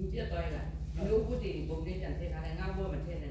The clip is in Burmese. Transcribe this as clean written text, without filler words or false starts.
你这对了，你有不对，我们讲这他来俺我们这人。